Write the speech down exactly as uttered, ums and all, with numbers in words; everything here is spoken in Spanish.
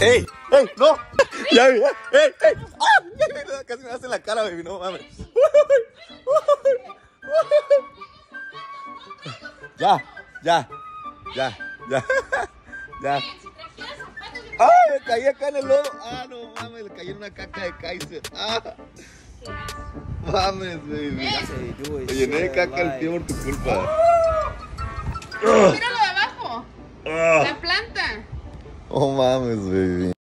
¡Ey! ¡Ey! ¡No! ¡Ya vi! ¡Ey! ¡Ey! ¡Ah! Casi me hace la cara, baby. No mames. Ya, ya, ya, ya, ya. ¡Ay! Me caí acá en el lodo. ¡Ah, no mames! Le caí en una caca de Kaiser. ¡Ah! Mames, baby. Me llené de caca el tío por tu culpa. Míralo de abajo. La planta. Oh mames, baby.